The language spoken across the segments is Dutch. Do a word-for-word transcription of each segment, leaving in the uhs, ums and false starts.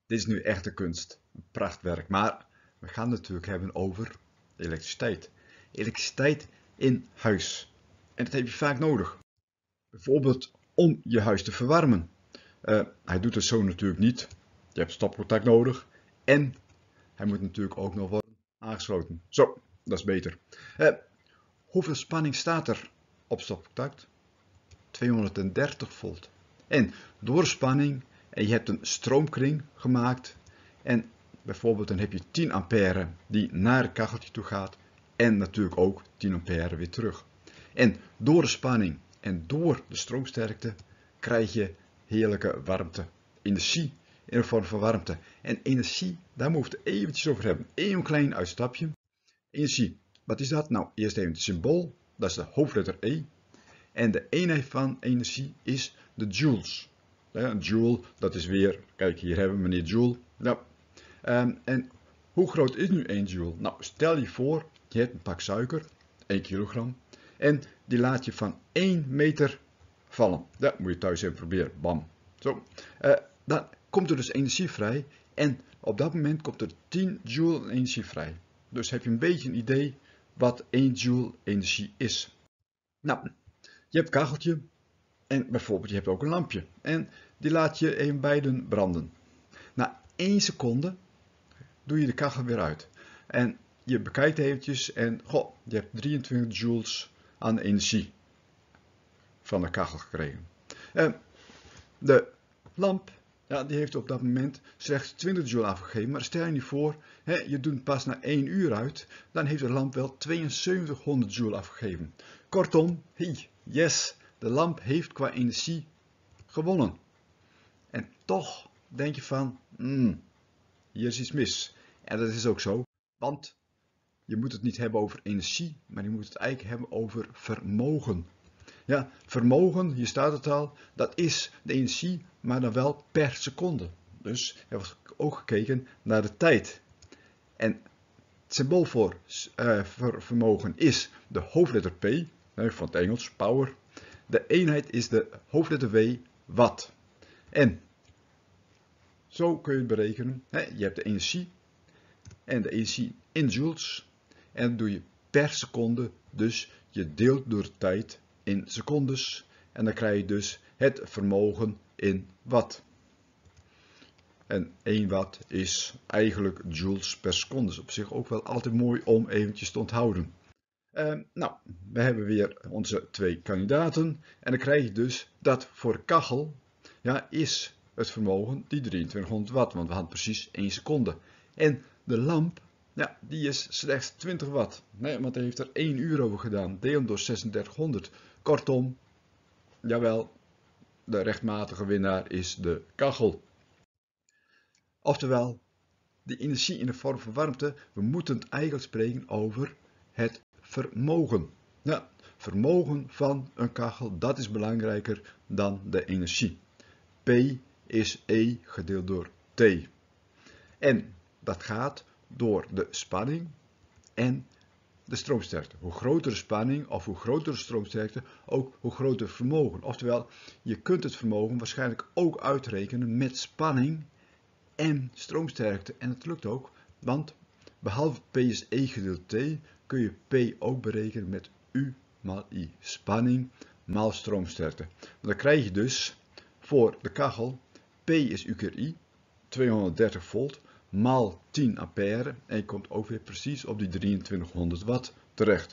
Dit is nu echt de kunst, een prachtwerk, maar we gaan het natuurlijk hebben over elektriciteit. Elektriciteit in huis. En dat heb je vaak nodig. Bijvoorbeeld om je huis te verwarmen. Uh, hij doet het zo natuurlijk niet. Je hebt stopcontact nodig en hij moet natuurlijk ook nog worden aangesloten. Zo, dat is beter. Uh, hoeveel spanning staat er op stopcontact? tweehonderddertig volt. En door spanning, en je hebt een stroomkring gemaakt, en bijvoorbeeld dan heb je tien ampère die naar het kacheltje toe gaat, en natuurlijk ook tien ampère weer terug. En door de spanning en door de stroomsterkte krijg je heerlijke warmte, energie in de vorm van warmte. En energie, daar moeten we het eventjes over hebben. Eén klein uitstapje. Energie, wat is dat? Nou, eerst even het symbool, dat is de hoofdletter E. En de eenheid van energie is de joules. Ja, een joule, dat is weer, kijk hier hebben we meneer Joule. Nou, um, en hoe groot is nu één joule? Nou, stel je voor, je hebt een pak suiker, één kilogram. En die laat je van één meter vallen. Dat moet je thuis even proberen. Bam. Zo. Uh, dan komt er dus energie vrij. En op dat moment komt er tien joule energie vrij. Dus heb je een beetje een idee wat één joule energie is. Nou, je hebt een kacheltje en bijvoorbeeld je hebt ook een lampje. En die laat je even beiden branden. Na één seconde doe je de kachel weer uit. En je bekijkt eventjes en goh, je hebt drieëntwintig joules aan energie van de kachel gekregen. En de lamp, ja, die heeft op dat moment slechts twintig joule afgegeven. Maar stel je niet voor, hè, je doet pas na één uur uit, dan heeft de lamp wel tweeënzeventighonderd joule afgegeven. Kortom, hey, yes, de lamp heeft qua energie gewonnen. En toch denk je van, hmm, hier is iets mis. En dat is ook zo, want je moet het niet hebben over energie, maar je moet het eigenlijk hebben over vermogen. Ja, vermogen, hier staat het al, dat is de energie, maar dan wel per seconde. Dus er wordt ook gekeken naar de tijd. En het symbool voor, uh, voor vermogen is de hoofdletter P, van het Engels, power. De eenheid is de hoofdletter W, watt. En zo kun je het berekenen. Je hebt de energie en de energie in joules. En dat doe je per seconde, dus je deelt door de tijd in secondes. En dan krijg je dus het vermogen in watt. En één watt is eigenlijk joules per seconde. Dus op zich ook wel altijd mooi om eventjes te onthouden. Uh, nou, we hebben weer onze twee kandidaten. En dan krijg je dus dat voor de kachel, ja, is het vermogen die drieëntwintighonderd watt. Want we hadden precies één seconde. En de lamp, ja, die is slechts twintig watt. Nee, want hij heeft er één uur over gedaan. Deel door zesendertighonderd. Kortom, jawel, de rechtmatige winnaar is de kachel. Oftewel, de energie in de vorm van warmte, we moeten het eigenlijk spreken over het vermogen. Ja, vermogen van een kachel, dat is belangrijker dan de energie. P is E gedeeld door T. En dat gaat door de spanning en de stroomsterkte. Hoe groter de spanning of hoe groter de stroomsterkte, ook hoe groter het vermogen. Oftewel, je kunt het vermogen waarschijnlijk ook uitrekenen met spanning en stroomsterkte. En dat lukt ook, want behalve P is E gedeeld T, kun je P ook berekenen met U maal I. Spanning maal stroomsterkte. Dan krijg je dus voor de kachel, P is U keer I, tweehonderddertig volt, maal tien ampère. En je komt ook weer precies op die drieëntwintighonderd watt terecht.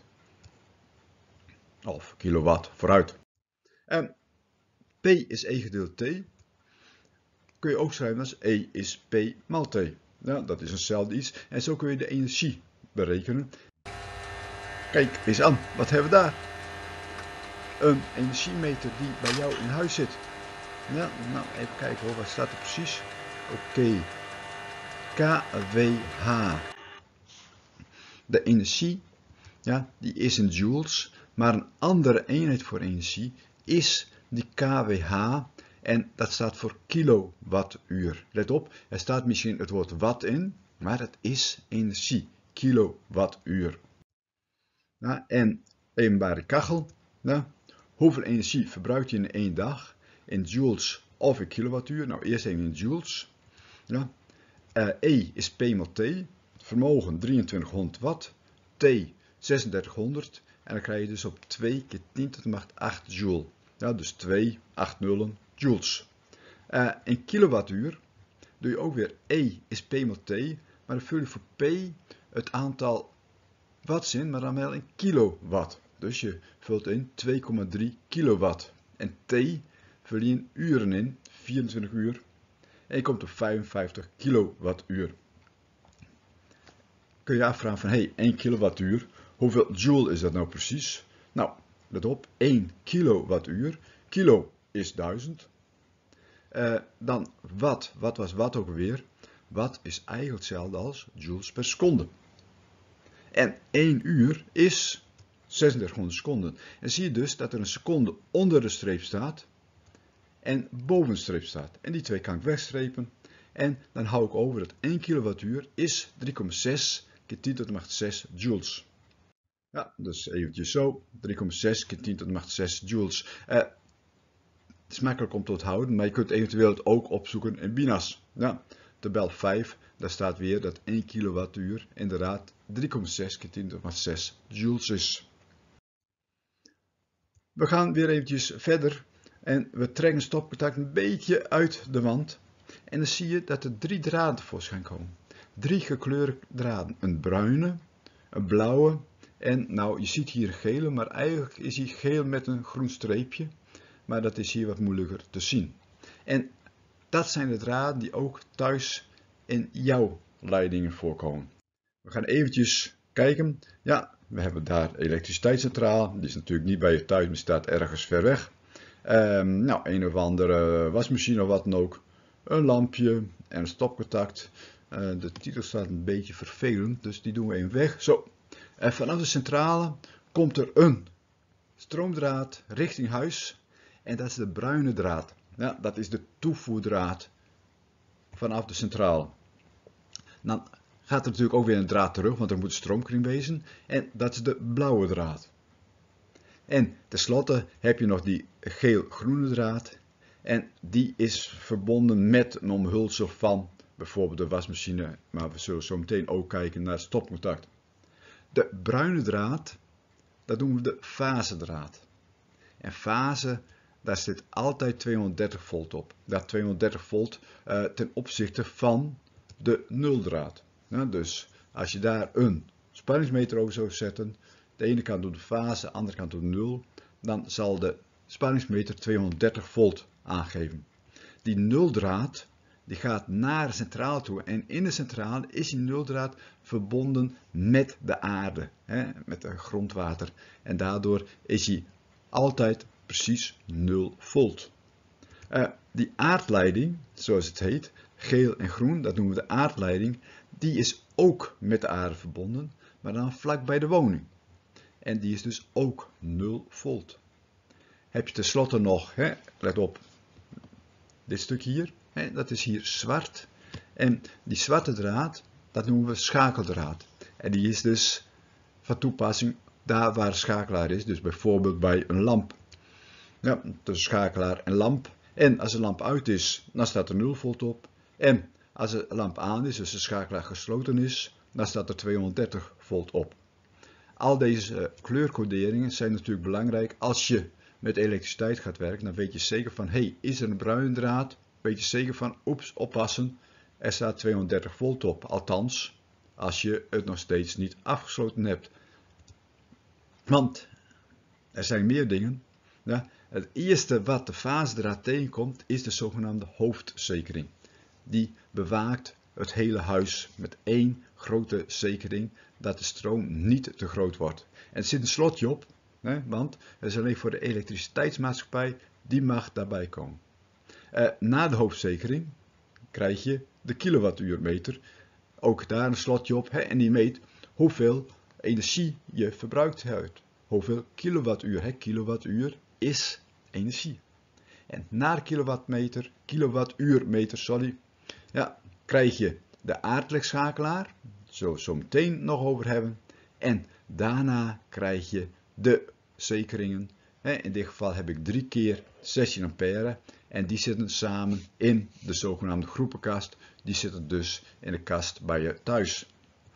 Of kilowatt, vooruit. En P is E gedeeld T. Kun je ook schrijven als E is P maal T. Ja, dat is hetzelfde iets. En zo kun je de energie berekenen. Kijk eens aan, wat hebben we daar? Een energiemeter die bij jou in huis zit. Ja, nou even kijken hoor, waar staat er precies? Oké, okay. K W H. De energie, ja, die is in joules, maar een andere eenheid voor energie is die K W H. En dat staat voor kilowattuur. Let op, er staat misschien het woord watt in, maar het is energie. Kilowattuur. Nou, en evenbare kachel. Nou, hoeveel energie verbruikt je in één dag? In joules of in kilowattuur? Nou, eerst even in joules. Ja, Uh, E is P maal T, vermogen drieëntwintighonderd watt, T zesendertighonderd en dan krijg je dus op twee keer tien tot de macht acht joule. Ja, dus twee, acht nullen, joules. Uh, in kilowattuur doe je ook weer E is P maal T, maar dan vul je voor P het aantal watts in, maar dan wel in kilowatt. Dus je vult in twee komma drie kilowatt. En T vul je in uren in, vierentwintig uur. En je komt op vijfenvijftig kilowattuur. Kun je afvragen van, hey, één kilowattuur, hoeveel joule is dat nou precies? Nou, let op, één kilowattuur. Kilo is duizend. Uh, dan watt, wat was watt ook weer? Watt is eigenlijk hetzelfde als joules per seconde. En één uur is zesendertighonderd seconden. En zie je dus dat er een seconde onder de streep staat en boven de streep staat. En die twee kan ik wegstrepen. En dan hou ik over dat één kilowattuur is drie komma zes keer tien tot de macht zes joules. Ja, dus eventjes zo. drie komma zes keer tien tot de macht zes joules. Uh, het is makkelijk om te onthouden, maar je kunt eventueel het ook opzoeken in bina's. Ja, tabel vijf, daar staat weer dat één kilowattuur inderdaad drie komma zes keer tien tot de macht zes joules is. We gaan weer eventjes verder en we trekken het stopcontact een beetje uit de wand. En dan zie je dat er drie draden tevoorschijn komen. Drie gekleurde draden. Een bruine, een blauwe en nou je ziet hier een gele, maar eigenlijk is hij geel met een groen streepje. Maar dat is hier wat moeilijker te zien. En dat zijn de draden die ook thuis in jouw leidingen voorkomen. We gaan eventjes kijken. Ja, we hebben daar de elektriciteitscentrale. Die is natuurlijk niet bij je thuis, maar staat ergens ver weg. Um, nou, een of andere wasmachine of wat dan ook. Een lampje en een stopcontact. Uh, de titel staat een beetje vervelend, dus die doen we even weg. Zo. En vanaf de centrale komt er een stroomdraad richting huis. En dat is de bruine draad. Ja, dat is de toevoerdraad vanaf de centrale. Dan gaat er natuurlijk ook weer een draad terug, want er moet een stroomkring wezen. En dat is de blauwe draad. En tenslotte heb je nog die geel-groene draad. En die is verbonden met een omhulsel van bijvoorbeeld de wasmachine. Maar we zullen zo meteen ook kijken naar het stopcontact. De bruine draad, dat noemen we de fasedraad. En fase, daar zit altijd tweehonderddertig volt op. Dat tweehonderddertig volt uh, ten opzichte van de nuldraad. Ja, dus als je daar een spanningsmeter over zou zetten, de ene kant op de fase, de andere kant op de nul, dan zal de spanningsmeter tweehonderddertig volt aangeven. Die nuldraad die gaat naar de centrale toe en in de centrale is die nuldraad verbonden met de aarde, hè, met het grondwater. En daardoor is hij altijd precies nul volt. Uh, die aardleiding, zoals het heet, geel en groen, dat noemen we de aardleiding, die is ook met de aarde verbonden, maar dan vlak bij de woning. En die is dus ook nul volt. Heb je tenslotte nog, hè, let op, dit stuk hier, hè, dat is hier zwart. En die zwarte draad, dat noemen we schakeldraad. En die is dus van toepassing daar waar de schakelaar is, dus bijvoorbeeld bij een lamp. Ja, tussen schakelaar en lamp. En als de lamp uit is, dan staat er nul volt op. En als de lamp aan is, dus de schakelaar gesloten is, dan staat er tweehonderddertig volt op. Al deze uh, kleurcoderingen zijn natuurlijk belangrijk. Als je met elektriciteit gaat werken, dan weet je zeker van, hé, hey, is er een bruine draad? Weet je zeker van, oeps, oppassen, er staat tweehonderddertig volt op. Althans, als je het nog steeds niet afgesloten hebt. Want er zijn meer dingen. Ja, het eerste wat de fasedraad tegenkomt is de zogenaamde hoofdzekering. Die bewaakt het hele huis met één grote zekering dat de stroom niet te groot wordt. En er zit een slotje op, hè, want het is alleen voor de elektriciteitsmaatschappij die mag daarbij komen. Uh, na de hoofdzekering krijg je de kilowattuurmeter. Ook daar een slotje op, hè, en die meet hoeveel energie je verbruikt hebt. Hoeveel kilowattuur, hè, kilowattuur is energie. En na de kilowatmeter, kilowattuurmeter, sorry, ja, krijg je de aardlegschakelaar, zullen we zo meteen nog over hebben. En daarna krijg je de zekeringen. In dit geval heb ik drie keer zestien ampère. En die zitten samen in de zogenaamde groepenkast. Die zitten dus in de kast bij je thuis.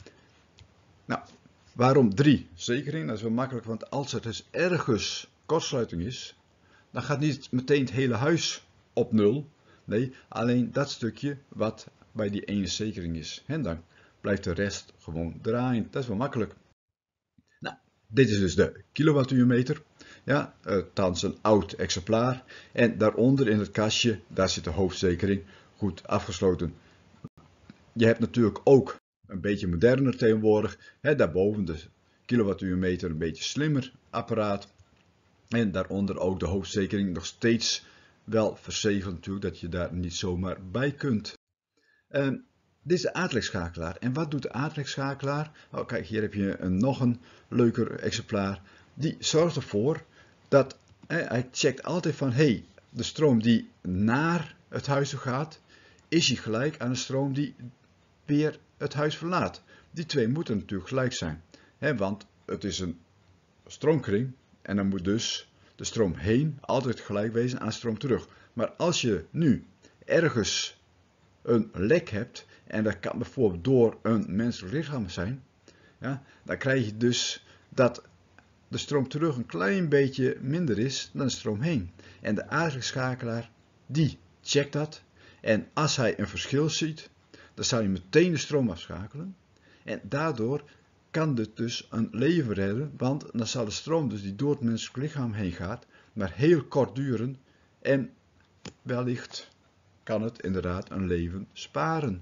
Nou, waarom drie zekering? Dat is wel makkelijk, want als er dus ergens kortsluiting is, dan gaat niet meteen het hele huis op nul. Nee, alleen dat stukje wat bij die ene zekering is. En dan blijft de rest gewoon draaien. Dat is wel makkelijk. Nou, dit is dus de kilowattuurmeter. Ja, uh, thans een oud exemplaar. En daaronder in het kastje, daar zit de hoofdzekering goed afgesloten. Je hebt natuurlijk ook een beetje moderner tegenwoordig. Hè, daarboven de kilowattuurmeter, een beetje slimmer apparaat. En daaronder ook de hoofdzekering, nog steeds wel verzegeld natuurlijk, dat je daar niet zomaar bij kunt. Uh, dit is de aardrijksschakelaar. En wat doet de aardrijksschakelaar? Oh, kijk, hier heb je een, nog een leuker exemplaar. Die zorgt ervoor dat eh, hij checkt altijd van, hey, de stroom die naar het huis toe gaat, is die gelijk aan de stroom die weer het huis verlaat. Die twee moeten natuurlijk gelijk zijn. Hè, want het is een stroomkring en dan moet dus de stroom heen altijd gelijk wezen aan de stroom terug. Maar als je nu ergens een lek hebt, en dat kan bijvoorbeeld door een menselijk lichaam zijn, ja, dan krijg je dus dat de stroom terug een klein beetje minder is dan de stroom heen. En de aardrijksschakelaar die checkt dat. En als hij een verschil ziet, dan zal hij meteen de stroom afschakelen. En daardoor kan dit dus een leven redden, want dan zal de stroom dus die door het menselijk lichaam heen gaat, maar heel kort duren. En wellicht kan het inderdaad een leven sparen.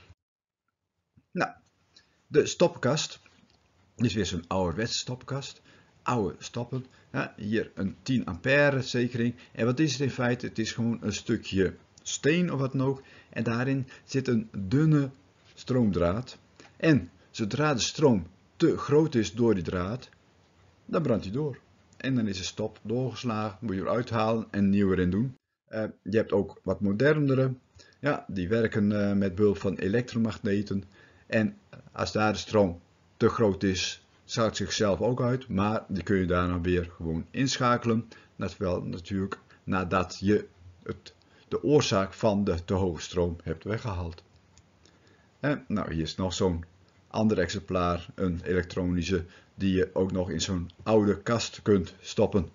Nou, de stoppenkast is weer zo'n ouderwetse stoppenkast. Oude stoppen. Ja, hier een tien ampère zekering. En wat is het in feite? Het is gewoon een stukje steen of wat dan ook. En daarin zit een dunne stroomdraad. En zodra de stroom te groot is door die draad, dan brandt hij door. En dan is de stop doorgeslagen. Moet je eruit halen en nieuw erin doen. Uh, je hebt ook wat modernere. Ja, die werken uh, met behulp van elektromagneten. En als daar de stroom te groot is, schakelt zichzelf ook uit, maar die kun je daarna weer gewoon inschakelen. Dat wel natuurlijk nadat je het, de oorzaak van de te hoge stroom hebt weggehaald. En nou, hier is nog zo'n ander exemplaar, een elektronische, die je ook nog in zo'n oude kast kunt stoppen.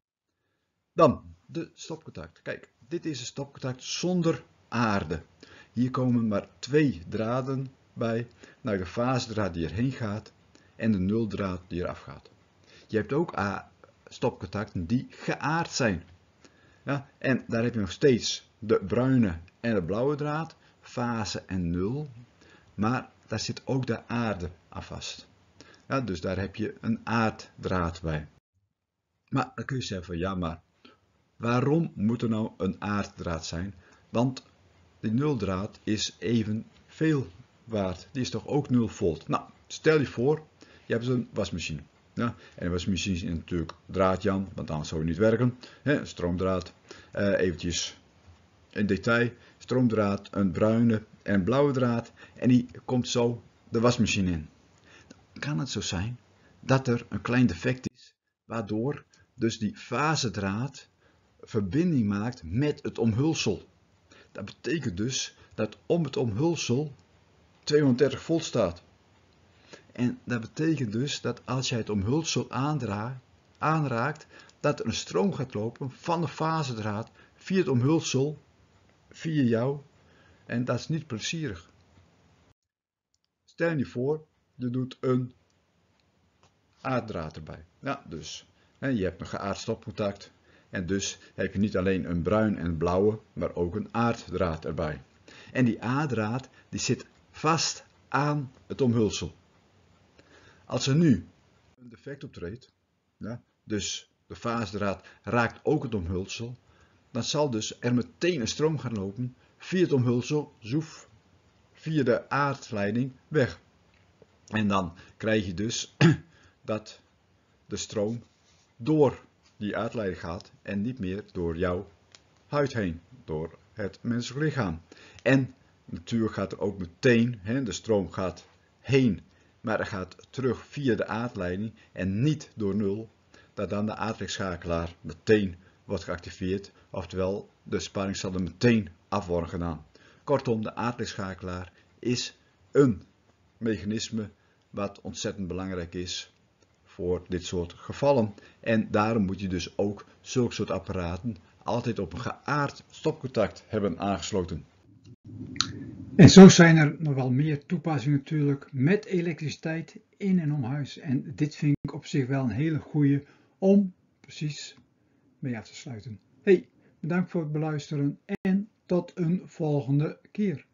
Dan de stopcontact. Kijk, dit is een stopcontact zonder aarde. Hier komen maar twee draden bij. Nou, de fasedraad die erheen gaat en de nuldraad die eraf gaat. Je hebt ook stopcontacten die geaard zijn. Ja, en daar heb je nog steeds de bruine en de blauwe draad, fase en nul. Maar daar zit ook de aarde aan vast. Ja, dus daar heb je een aarddraad bij. Maar dan kun je zeggen van ja, maar waarom moet er nou een aarddraad zijn? Want die nuldraad is evenveel waard. Die is toch ook nul volt. Nou, stel je voor, je hebt een wasmachine. Ja, en een wasmachine is natuurlijk draadjan, want anders zou je niet werken. He, stroomdraad. Uh, eventjes in detail. Stroomdraad, een bruine en blauwe draad. En die komt zo de wasmachine in. Dan kan het zo zijn dat er een klein defect is, waardoor dus die fasedraad verbinding maakt met het omhulsel. Dat betekent dus dat om het omhulsel tweehonderddertig volt staat. En dat betekent dus dat als jij het omhulsel aanraakt, dat er een stroom gaat lopen van de fasedraad via het omhulsel, via jou. En dat is niet plezierig. Stel je voor, je doet een aarddraad erbij. Ja, dus hè, je hebt een geaard stopcontact. En dus heb je niet alleen een bruin en blauwe, maar ook een aarddraad erbij. En die aarddraad die zit vast aan het omhulsel. Als er nu een defect optreedt, ja, dus de fasedraad raakt ook het omhulsel, dan zal dus er meteen een stroom gaan lopen via het omhulsel, zoef, via de aardleiding weg. En dan krijg je dus dat de stroom door die aardleiding gaat en niet meer door jouw huid heen, door het menselijk lichaam. En natuurlijk gaat er ook meteen, hè, de stroom gaat heen, maar er gaat terug via de aardleiding en niet door nul, dat dan de aardrijksschakelaar meteen wordt geactiveerd, oftewel de spanning zal er meteen af worden gedaan. Kortom, de aardlichtschakelaar is een mechanisme wat ontzettend belangrijk is voor dit soort gevallen. En daarom moet je dus ook zulke soort apparaten altijd op een geaard stopcontact hebben aangesloten. En zo zijn er nog wel meer toepassingen natuurlijk met elektriciteit in en om huis. En dit vind ik op zich wel een hele goede om precies mee af te sluiten. Hey, bedankt voor het beluisteren en tot een volgende keer.